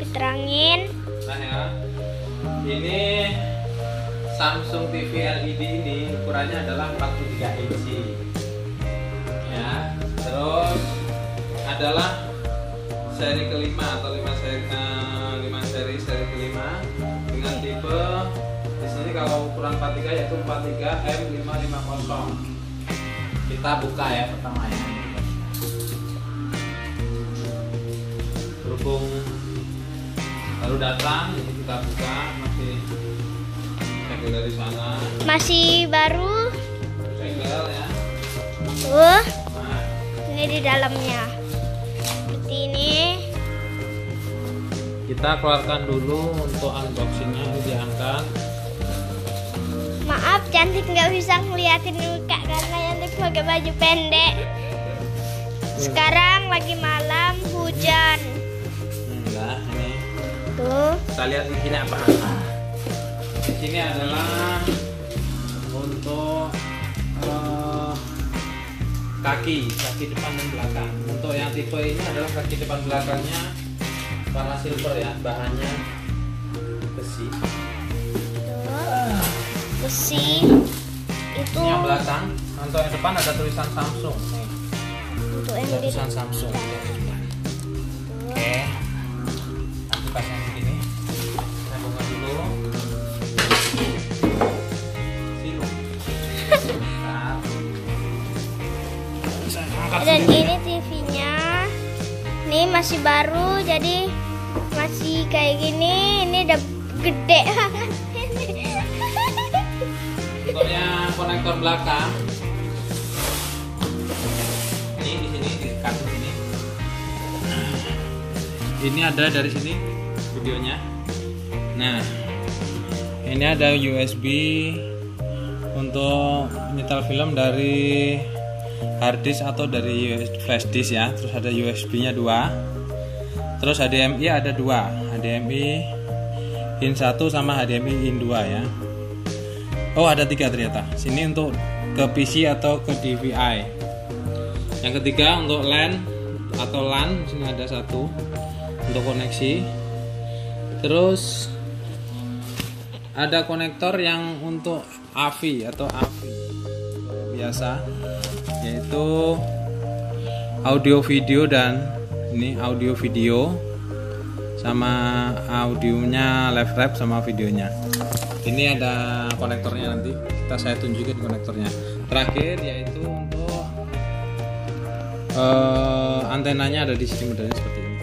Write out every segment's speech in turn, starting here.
diterangin. Nah ya, ini Samsung TV LED ini ukurannya adalah 43 inci ya. Terus adalah seri kelima atau 5 seri kelima dengan tipe di sini kalau ukuran 43 yaitu 43 M550. Kita buka ya pertama ya. Berhubung baru datang, ini kita buka, masih segel dari sana. Masih baru. Segel ya. Tuh, Nah, ini di dalamnya. Seperti ini. kita keluarkan dulu untuk unboxingnya, ini diangkat. Maaf, cantik nggak bisa ngeliatin muka karena cantik pakai baju pendek. Sekarang lagi malam, hujan. Nah, ini Tuh, kita lihat di sini apa. Di sini adalah untuk kaki depan dan belakang. Untuk yang tipe ini adalah kaki depan belakangnya warna silver ya, bahannya besi. besi. Itu Ini yang belakang. Untuk yang depan ada tulisan Samsung. Nih, untuk yang ada di tulisan Samsung. Oke. Nanti pasang begini. Saya buka dulu. Sirup. Nah. Saya angkat Dan sendiri. ini TV-nya. Ini masih baru, jadi masih kayak gini. Ini udah gede banget. Untuk yang konektor belakang, ini di sini di kartu sini. Ini ada dari sini videonya. Nah, ini ada USB untuk nyetel film dari harddisk atau dari flash disk ya. Terus ada USB-nya 2. Terus HDMI ada 2, HDMI in 1 sama HDMI in 2 ya. Oh, ada 3 ternyata. Sini untuk ke PC atau ke DVI. Yang ketiga untuk LAN atau LAN, sini ada 1 untuk koneksi. Terus ada konektor yang untuk AV atau AV biasa, yaitu audio video dan ini audio video sama audionya live rap sama videonya. Ini ada konektornya, nanti saya tunjukin konektornya. Terakhir yaitu untuk antenanya ada di sini, modelnya seperti ini.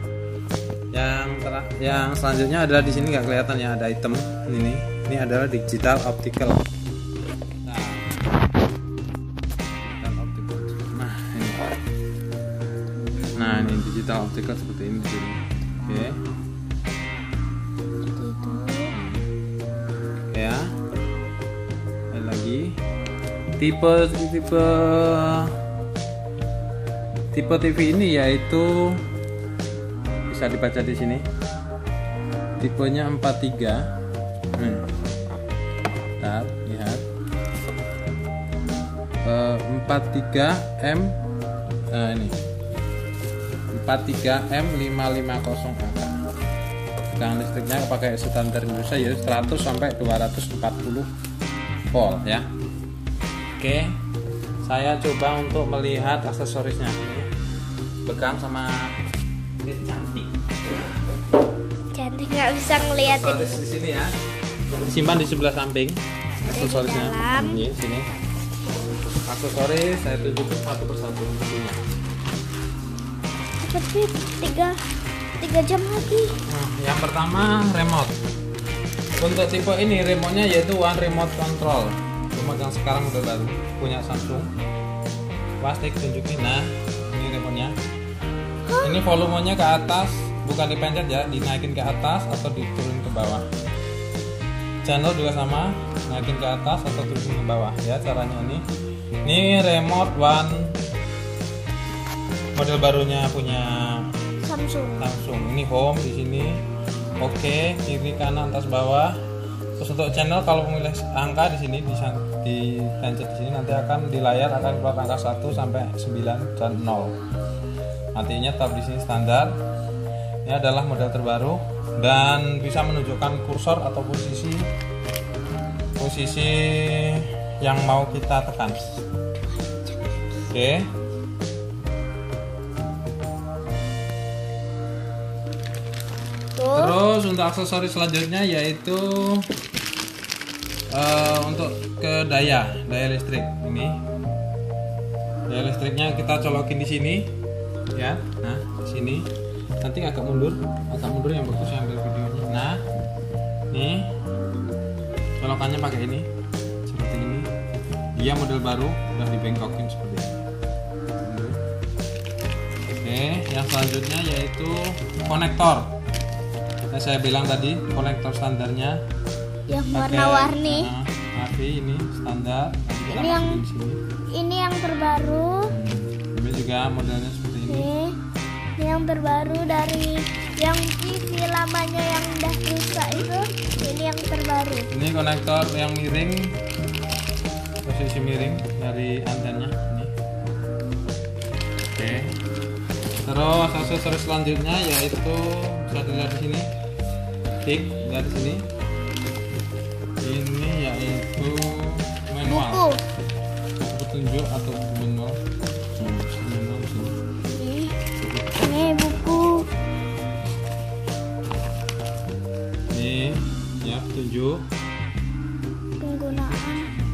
Yang selanjutnya adalah di sini nggak kelihatan ya, ada item ini. Ini adalah digital optical. Nah, ini digital optical seperti ini di sini. Oke. Ya, ada lagi tipe TV ini yaitu bisa dibaca di sini, tipenya 43. Bentar, lihat 43M. Nah, ini 43M550 angka. Tegangan listriknya pakai standar Indonesia ya 100 sampai 240 volt ya. Oke, saya coba untuk melihat aksesorisnya. Pegang sama ini Cantik nggak bisa ngeliatin. aksesoris di sini ya. Disimpan di sebelah samping aksesorisnya. dalam. Ini sini. Aksesoris saya tunjukin satu persatu tentunya. Cepet 3 jam lagi. Nah, yang pertama remote. Untuk tipe ini remote-nya yaitu One Remote Control. Remote yang sekarang udah baru punya Samsung. Plastik tunjukin. Nah, ini remote-nya. Ini volumenya ke atas, bukan dipencet ya, dinaikin ke atas atau diturunin ke bawah. Channel juga sama, naikin ke atas atau turunin ke bawah ya caranya ini. Ini remote One model barunya punya Samsung. Ini home di sini. Oke, kiri kanan atas bawah. Terus untuk channel kalau memilih angka di sini dipencet di sini nanti akan di layar akan keluar angka 1 sampai 9 dan 0. Artinya tab di sini standar. Ini adalah model terbaru dan bisa menunjukkan kursor atau posisi yang mau kita tekan. Oke. Terus untuk aksesoris selanjutnya yaitu untuk ke daya listrik ini. Daya listriknya kita colokin di sini, ya. Nah, di sini. Nanti agak mundur yang bagus ambil videonya. Nah, nih colokannya pakai ini, seperti ini. Dia model baru, udah dibengkokin seperti ini. Oke, yang selanjutnya yaitu konektor. Nah, saya bilang tadi konektor standarnya yang warna-warni. ini standar. Ini yang terbaru. Ini juga modelnya seperti ini. Ini yang terbaru dari yang TV lamanya yang udah rusak itu. Ini yang terbaru. Ini konektor yang miring, posisi miring dari antennya ini. Oke. Terus aksesoris selanjutnya yaitu bisa dilihat di sini. Lihat di sini. Ini yaitu manual. Petunjuk atau manual. Ini buku. Ini ya petunjuk penggunaan.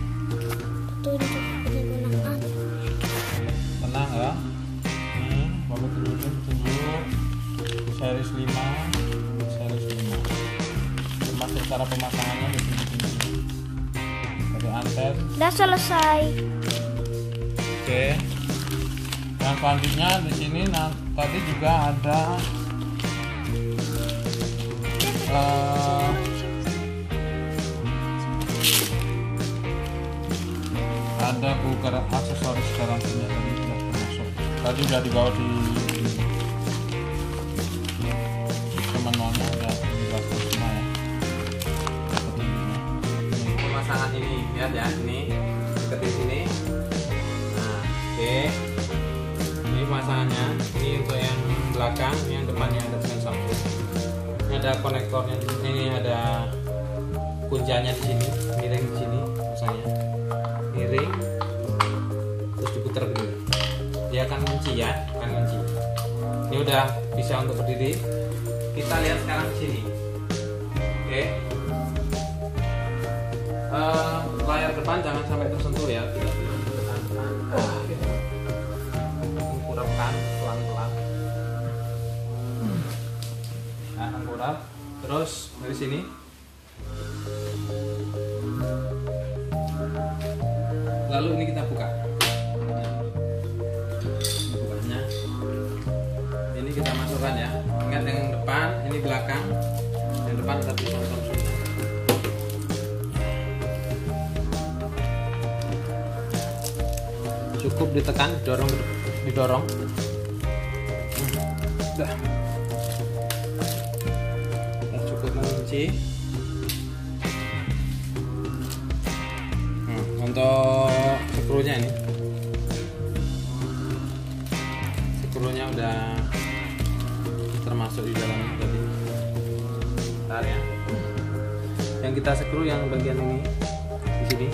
Tenang ya. Ini bapak petunjuk series 5. Termasuk cara pemasangannya di sini. Dari anten. Udah selesai. Oke. Yang selanjutnya di sini tadi juga ada beberapa aksesoris dalam sini tadi sudah termasuk. Tadi sudah dibawa di manualnya udah dijelaskan semua ya. Pemasangan ini lihat ya, ini seperti sini. Nah, oke. Ini pemasangannya, ini untuk yang belakang, yang depannya ada dengan Samsung. Ini ada konektornya di sini, ada kunciannya di sini, miring di sini, misalnya miring, terus diputar dulu. Dia akan kunci ya, akan kunci. Ini udah bisa untuk berdiri. Kita lihat sekarang di sini. Oke. Layar depan jangan sampai tersentuh ya, tidak kurapkan pelan-pelan. Nah, kurap. Terus dari sini. Lalu ini kita buka. Bukanya. Ini kita masukkan ya. Ingat yang depan, ini belakang. Yang depan ada tulisan Samsung. Cukup ditekan, didorong. Udah. Cukup mengunci. Untuk skrunya ini, skrunya udah termasuk di dalamnya tadi. Bentar ya. Yang kita skru yang bagian ini di sini.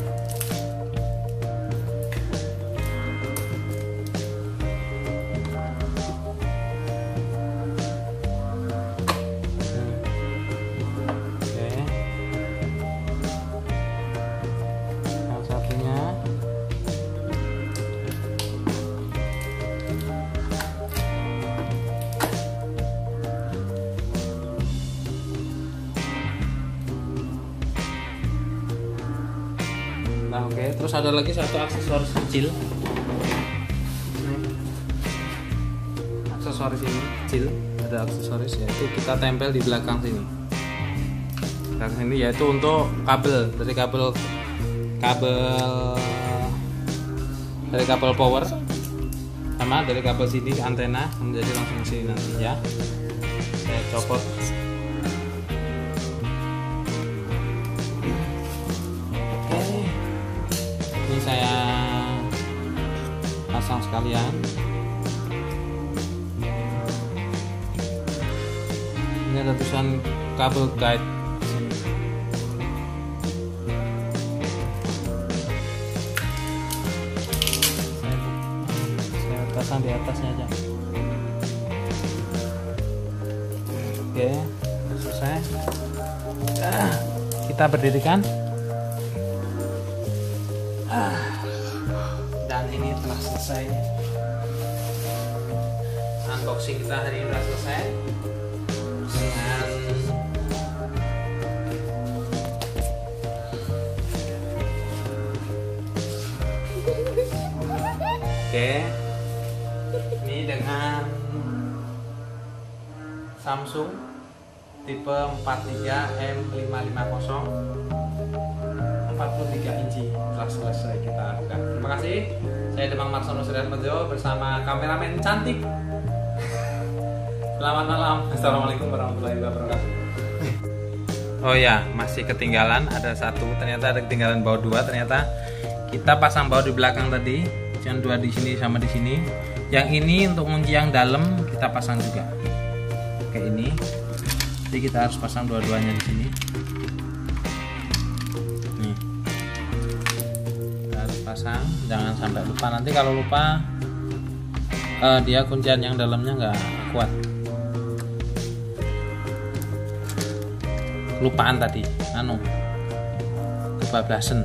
Nah, oke. Terus ada lagi satu aksesoris kecil. Aksesoris ini kecil, ada aksesoris yaitu kita tempel di belakang sini. Belakang sini yaitu untuk kabel dari kabel power sama dari kabel sini antena menjadi langsung ke sini nanti ya. Saya copot. Ini saya pasang sekalian. Ini ada tulisan kabel guide. Saya pasang di atasnya aja. Oke, selesai. Kita berdirikan. Dan ini telah selesai. Unboxing kita hari ini sudah selesai dengan ini dengan Samsung tipe 43M550 43 inci telah selesai kita buka. Terima kasih. Saya Demang Marsono Suryanto bersama kameramen cantik. Selamat malam. Assalamualaikum warahmatullahi wabarakatuh. Oh ya, masih ketinggalan ada satu. Ternyata ada ketinggalan baut dua. Ternyata kita pasang baut di belakang tadi. Yang dua di sini sama di sini. Yang ini untuk kunci yang dalam kita pasang juga. Kayak ini. Jadi kita harus pasang dua-duanya di sini. Nih. Kita harus pasang. Jangan sampai lupa. Nanti kalau lupa dia kuncian yang dalamnya nggak kuat. Lupaan tadi, kebablasan.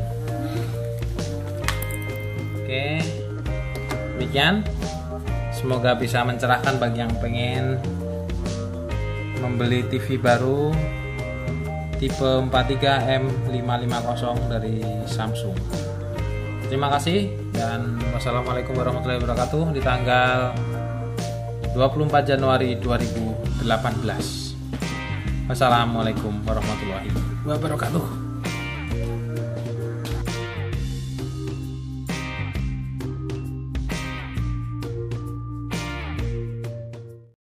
Oke, demikian. Semoga bisa mencerahkan bagi yang pengen membeli TV baru tipe 43M550 dari Samsung. Terima kasih dan wassalamualaikum warahmatullahi wabarakatuh di tanggal 24 Januari 2018. Wassalamualaikum warahmatullahi wabarakatuh.